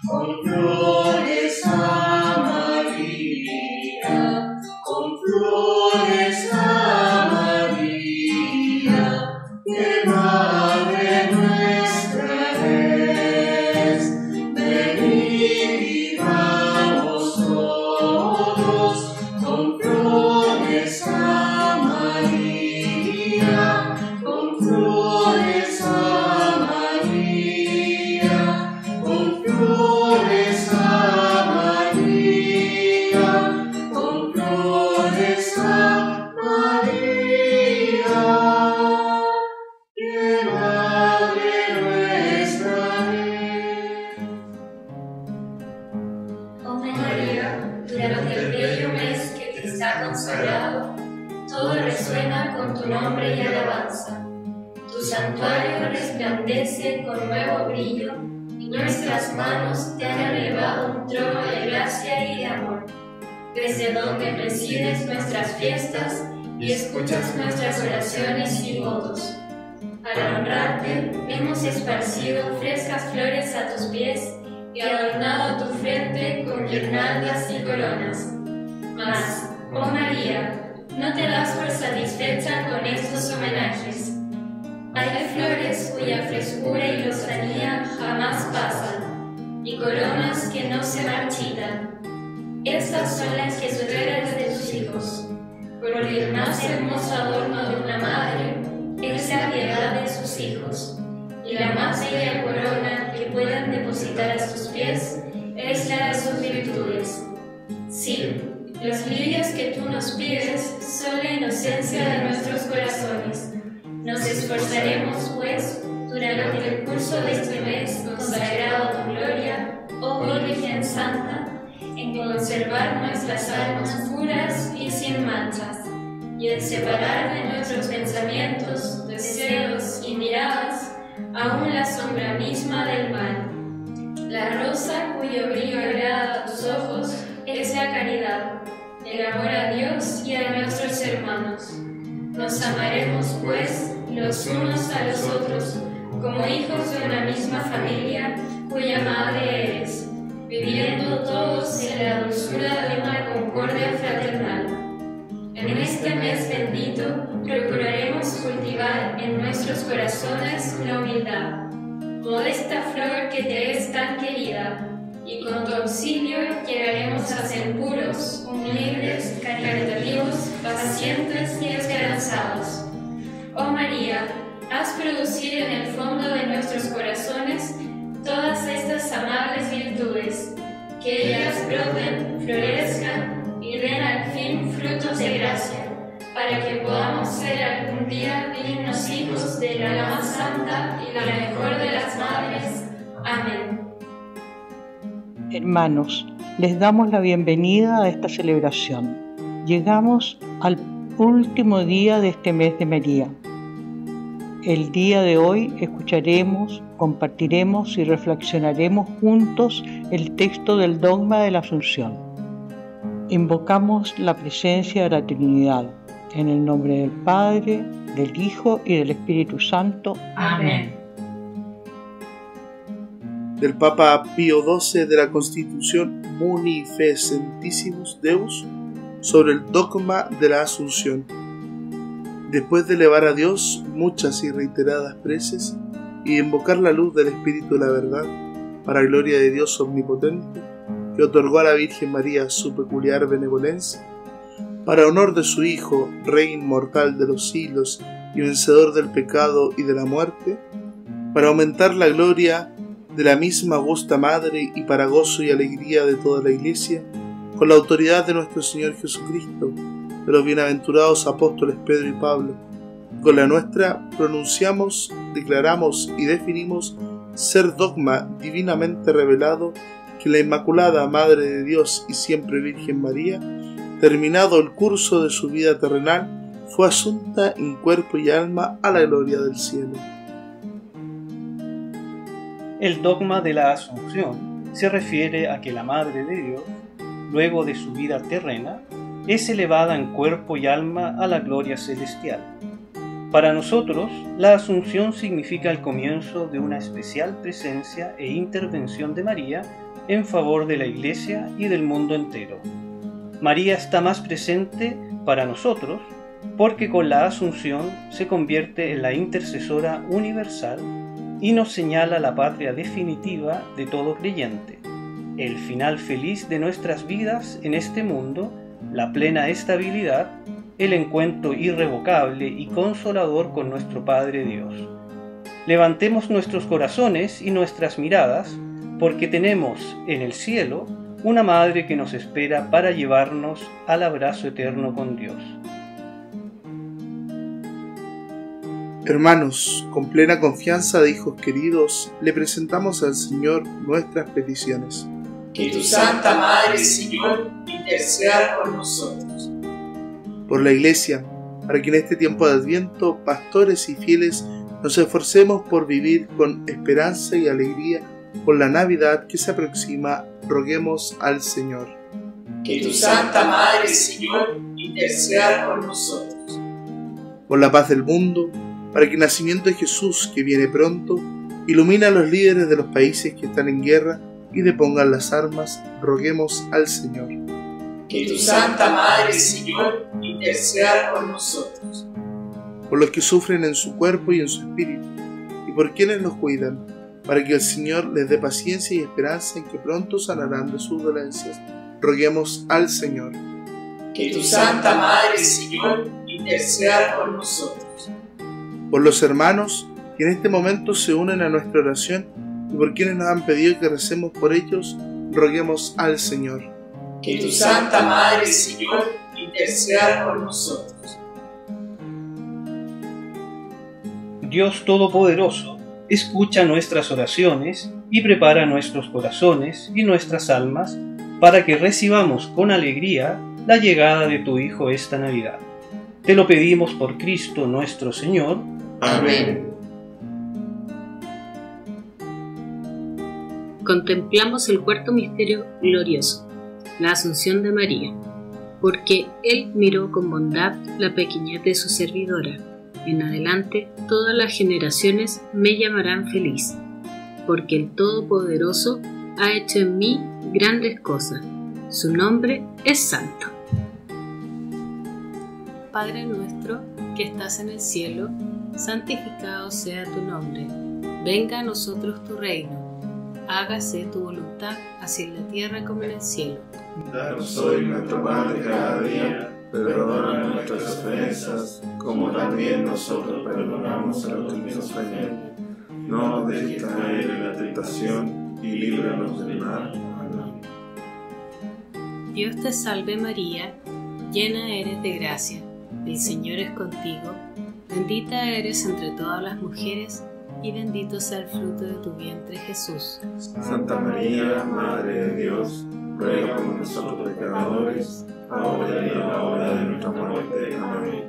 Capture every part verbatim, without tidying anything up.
con flores a María, con flores a María, que Madre nuestra es. Venid y vamos todos, con flores a María, con flores a María, con flores a María, con flores a María, que Madre nuestra es. Oh María, durante el bello mes que te está consagrado, todo resuena con tu nombre y alabanza. Tu santuario resplandece con nuevo brillo, y nuestras manos te han elevado un trono de gracia y de amor, desde donde presides nuestras fiestas y escuchas nuestras oraciones y votos. Para honrarte, hemos esparcido frescas flores a tus pies y adornado tu frente con guirnaldas y coronas. Mas, oh María, no te das por satisfecha con estos homenajes. Hay flores cuya frescura y lozanía jamás pasan, y coronas que no se marchitan. Estas son las que superan de tus hijos, porque el más hermoso adorno de una madre es la piedad de sus hijos, y la más bella corona que puedan depositar a sus pies es la de sus virtudes. Sí, los lirios que tú nos pides son la inocencia de nuestros corazones. Nos esforzaremos, pues, durante el curso de este mes consagrado a tu gloria, oh Virgen Santa, en conservar nuestras almas puras y sin manchas, y en separar de nuestros pensamientos, deseos y miradas aún la sombra misma del mal. La rosa cuyo brillo agrada a tus ojos es la caridad, el amor a Dios y a nuestros hermanos. Nos amaremos, pues, los unos a los otros, como hijos de una misma familia, cuya madre eres, viviendo todos en la dulzura de una concordia fraternal. En este mes bendito procuraremos cultivar en nuestros corazones la humildad, modesta flor que te es tan querida, y con tu auxilio llegaremos a ser puros, humildes, caritativos, pacientes y esperanzados. Oh María, haz producir en el fondo de nuestros corazones todas estas amables virtudes, que ellas broten, florezcan y den al fin frutos de gracia, para que podamos ser algún día dignos hijos de la más santa y la mejor de las madres. Amén. Hermanos, les damos la bienvenida a esta celebración. Llegamos al último día de este mes de María. El día de hoy escucharemos, compartiremos y reflexionaremos juntos el texto del dogma de la Asunción. Invocamos la presencia de la Trinidad, en el nombre del Padre, del Hijo y del Espíritu Santo. Amén. Del Papa Pío doce de la Constitución Munificentissimus Deus sobre el dogma de la Asunción. Después de elevar a Dios muchas y reiteradas preces y invocar la luz del Espíritu de la verdad, para gloria de Dios omnipotente, que otorgó a la Virgen María su peculiar benevolencia, para honor de su Hijo, Rey inmortal de los siglos y vencedor del pecado y de la muerte, para aumentar la gloria de la misma augusta Madre y para gozo y alegría de toda la Iglesia, con la autoridad de nuestro Señor Jesucristo, de los bienaventurados apóstoles Pedro y Pablo, con la nuestra pronunciamos, declaramos y definimos ser dogma divinamente revelado que la Inmaculada Madre de Dios y siempre Virgen María, terminado el curso de su vida terrenal, fue asunta en cuerpo y alma a la gloria del cielo. El dogma de la Asunción se refiere a que la Madre de Dios, luego de su vida terrena, es elevada en cuerpo y alma a la gloria celestial. Para nosotros, la Asunción significa el comienzo de una especial presencia e intervención de María en favor de la Iglesia y del mundo entero. María está más presente para nosotros porque con la Asunción se convierte en la intercesora universal y nos señala la patria definitiva de todo creyente, el final feliz de nuestras vidas en este mundo, la plena estabilidad, el encuentro irrevocable y consolador con nuestro Padre Dios. Levantemos nuestros corazones y nuestras miradas, porque tenemos en el cielo una Madre que nos espera para llevarnos al abrazo eterno con Dios. Hermanos, con plena confianza de hijos queridos, le presentamos al Señor nuestras peticiones. Que tu Santa Madre, Señor, interceda por nosotros. Por la Iglesia, para que en este tiempo de Adviento, pastores y fieles, nos esforcemos por vivir con esperanza y alegría por la Navidad que se aproxima, roguemos al Señor. Que tu Santa Madre, Señor, interceda por nosotros. Por la paz del mundo, para que el nacimiento de Jesús, que viene pronto, ilumine a los líderes de los países que están en guerra y depongan las armas, roguemos al Señor. Que tu Santa Madre, Señor, interceda por nosotros. Por los que sufren en su cuerpo y en su espíritu, y por quienes los cuidan, para que el Señor les dé paciencia y esperanza en que pronto sanarán de sus dolencias, roguemos al Señor. Que tu Santa Madre, Señor, interceda por nosotros. Por los hermanos que en este momento se unen a nuestra oración y por quienes nos han pedido que recemos por ellos, roguemos al Señor. Que tu Santa Madre, Señor, interceda por nosotros. Dios Todopoderoso, escucha nuestras oraciones y prepara nuestros corazones y nuestras almas para que recibamos con alegría la llegada de tu Hijo esta Navidad. Te lo pedimos por Cristo nuestro Señor. Amén. Contemplamos el cuarto misterio glorioso, la Asunción de María, porque Él miró con bondad la pequeñez de su servidora. En adelante todas las generaciones me llamarán feliz, porque el Todopoderoso ha hecho en mí grandes cosas. Su nombre es santo. Padre nuestro que estás en el cielo, santificado sea tu nombre. Venga a nosotros tu reino. Hágase tu voluntad, así en la tierra como en el cielo. Danos hoy nuestro pan de cada día. Perdona nuestras ofensas, como también nosotros perdonamos a los que nos ofenden. No nos dejes caer en la tentación y líbranos del mal. Amén. Dios te salve María, llena eres de gracia. El Señor es contigo. Bendita eres entre todas las mujeres, y bendito sea el fruto de tu vientre, Jesús. Santa María, Madre de Dios, ruega por nosotros pecadores, ahora y en la hora de nuestra muerte. Amén.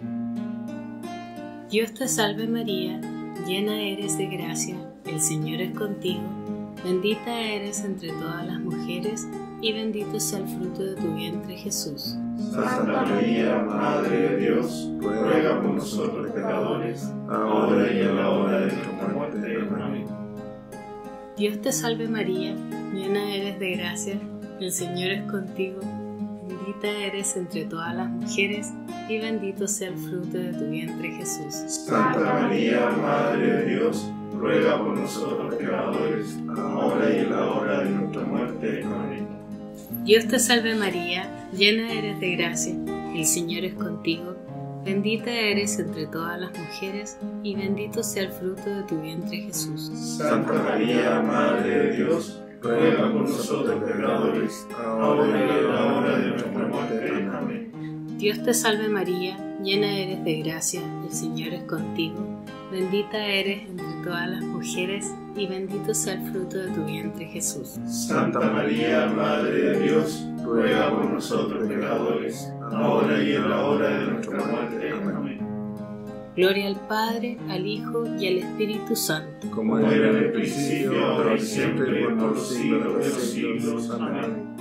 Dios te salve María, llena eres de gracia, el Señor es contigo. Bendita eres entre todas las mujeres, y bendito sea el fruto de tu vientre, Jesús. Santa María, Madre de Dios, ruega por nosotros pecadores, ahora y en la hora de nuestra muerte. Amén. Dios te salve María, llena eres de gracia, el Señor es contigo. Bendita eres entre todas las mujeres, y bendito sea el fruto de tu vientre, Jesús. Santa María, Madre de Dios, ruega por nosotros pecadores, ahora y en la hora de nuestra muerte. Amén. Dios te salve María, llena eres de gracia, el Señor es contigo. Bendita eres entre todas las mujeres, y bendito sea el fruto de tu vientre, Jesús. Santa María, Madre de Dios, ruega por nosotros pecadores, ahora y en la hora de nuestra muerte. Amén. Dios te salve María, llena eres de gracia, el Señor es contigo. Bendita eres entre todas las mujeres, y bendito sea el fruto de tu vientre, Jesús. Santa María, Madre de Dios, ruega por nosotros pecadores, ahora y en la hora de nuestra muerte. Amén. Gloria al Padre, al Hijo y al Espíritu Santo. Como era en el principio, ahora y siempre, por los siglos de los siglos. Amén.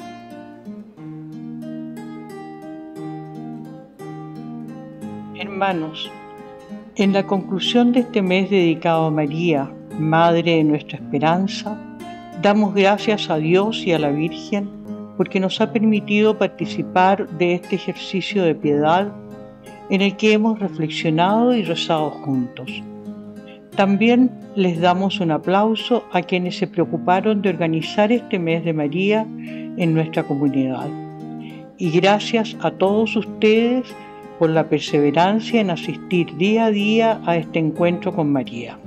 Hermanos, en la conclusión de este mes dedicado a María, Madre de nuestra esperanza, Damos gracias a Dios y a la Virgen porque nos ha permitido participar de este ejercicio de piedad en el que hemos reflexionado y rezado juntos. También les damos un aplauso a quienes se preocuparon de organizar este mes de María en nuestra comunidad. Y gracias a todos ustedes por la perseverancia en asistir día a día a este encuentro con María.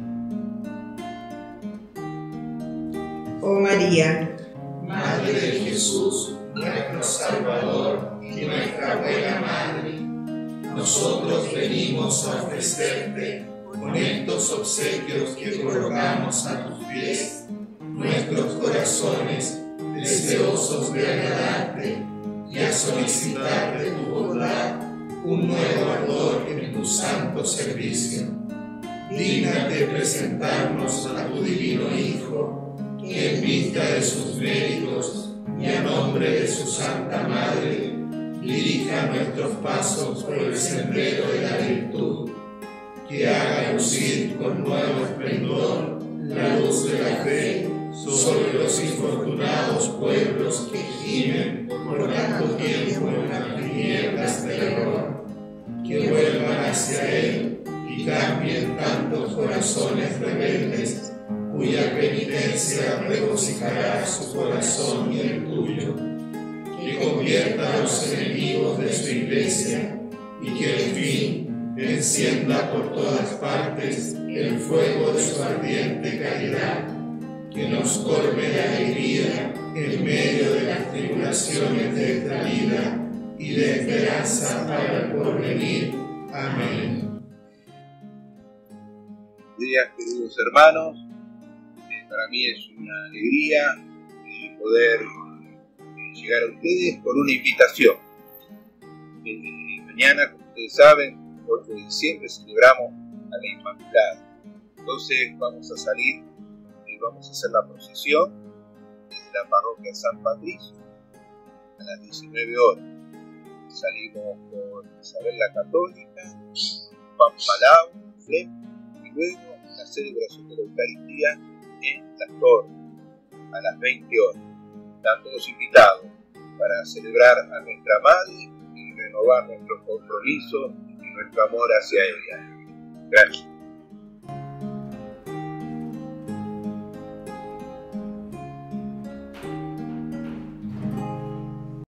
Oh María, Madre de Jesús, nuestro Salvador y nuestra buena Madre, nosotros venimos a ofrecerte con estos obsequios que colocamos a tus pies, nuestros corazones deseosos de agradarte y a solicitar de tu bondad un nuevo ardor en tu santo servicio. Dígnate presentarnos a tu divino Hijo, que en vista de sus méritos y a nombre de su Santa Madre, dirija nuestros pasos por el sendero de la virtud, que haga lucir con nuevo esplendor la luz de la fe sobre los infortunados pueblos que gimen por tanto tiempo en las tinieblas del error, que vuelvan hacia Él y cambien tantos corazones rebeldes, cuya penitencia regocijará su corazón y el tuyo, que convierta a los enemigos de su iglesia y que al fin encienda por todas partes el fuego de su ardiente caridad, que nos colme de alegría en medio de las tribulaciones de esta vida y de esperanza para el porvenir. Amén. Buenos días, queridos hermanos. Eh, para mí es una alegría eh, poder eh, llegar a ustedes con una invitación. Eh, mañana, como ustedes saben, ocho de diciembre, celebramos a la Inmaculada. Entonces vamos a salir y vamos a hacer la procesión desde la parroquia San Patricio a las diecinueve horas. Salimos por Isabel la Católica, Juan Palau, Flem, y luego la celebración de la Eucaristía en Las Torres a las veinte horas. Están todos invitados para celebrar a nuestra Madre y renovar nuestro compromiso y nuestro amor hacia ella. Gracias.